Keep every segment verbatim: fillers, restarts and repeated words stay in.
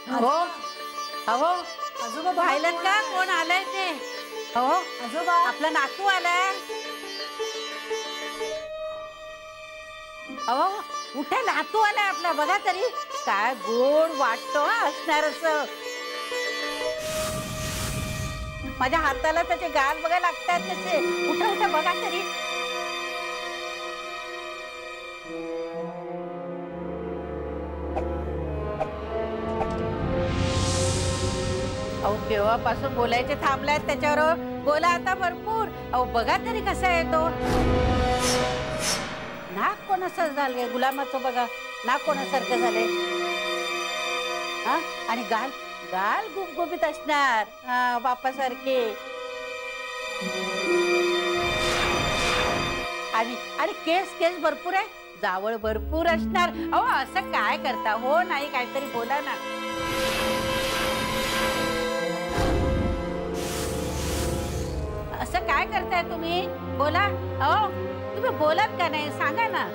हो अहो आजोबा पाहिलं का कोण आलंय ते? हो आजोबा आपला नातू आलाय. अहो उठे नातू आलाय आपला. बघा तरी काय गोड वाटतो असणार असं. माझ्या हाताला त्याचे गाल बघा लागतात तसे. उठा उठा बघा तरी. अहो केव्हापासून बोलायचे थांबलायत त्याच्यावर. बोला आता भरपूर. अहो बघा तरी कसा आहे तो. नाक कोणाचं झालंय गुलामाचं बघा. नाक कोणासारखं झालंय. हा आणि गाल गाल गुबगुबीत असणार. हा बापासारखे. आणि आणि केस केस भरपूर आहे. जावळ भरपूर असणार. अहो असं काय करता हो. नाही काहीतरी बोला ना. असं काय करताय तुम्ही. बोला. अहो तुम्ही बोलत का नाही सांगा ना.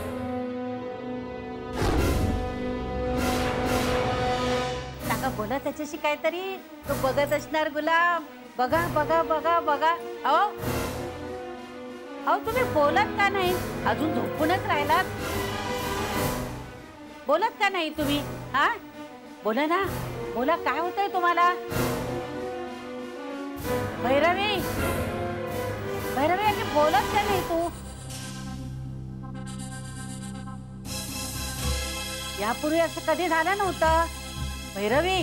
सांगा बोला त्याच्याशी काहीतरी. तो बघत असणार गुलाम. बघा बघा बघा बघा. अहो अहो तुम्ही बोलत का नाही. अजून झोपूनच राहिलात. बोलत का नाही तुम्ही. हा बोला ना. बोला काय होतंय तुम्हाला. भैरवी भैरवी आणि बोलत का नाही तू. यापूर्वी असं कधी झालं नव्हतं. भैरवी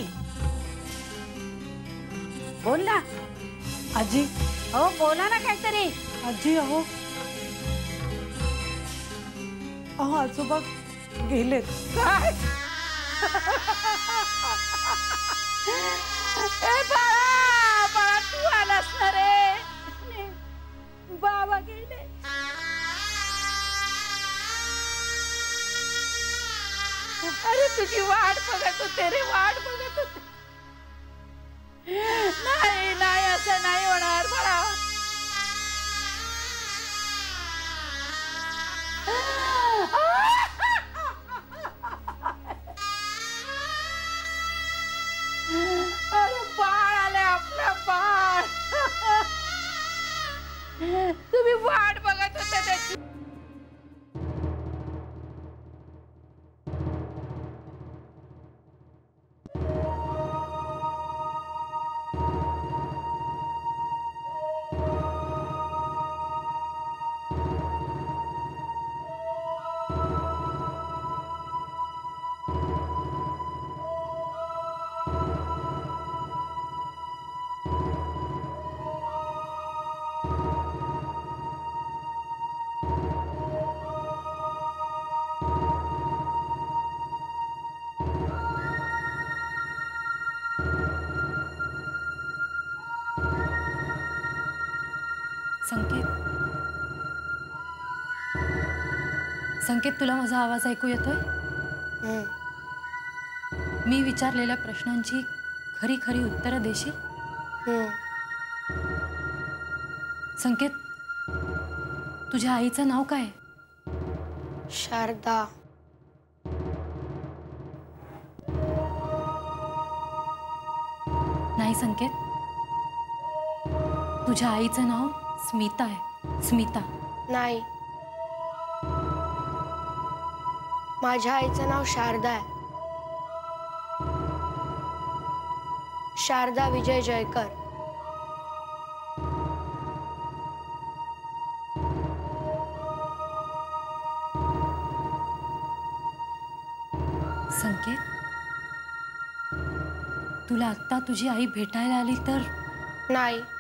बोल ना. आजी हो बोला ना काहीतरी. आजी अहो अहो आजोबा गेलेत. काय ए बाळा बाळा तू आलास ना रे. बाबा गेले. अरे तुझी वाट बघत होते रे. वाट बघत होते. नाही नाही असं नाही होणार बाळा. अरे बाळ आले आपलं बाळ. तुम्ही वाट बघत होते त्याची. संकेत संकेत तुला माझा आवाज ऐकू येतोय. मी विचारलेल्या प्रश्नांची खरी खरी उत्तरं देशील. संकेत तुझ्या आईचं नाव काय. शारदा. नाही संकेत तुझ्या आईचं नाव स्मिता आहे. स्मिता नाही, माझ्या आईचं नाव शारदा आहे. शारदा विजय जयकर. संकेत तुला आत्ता तुझी आई भेटायला आली तर. नाही,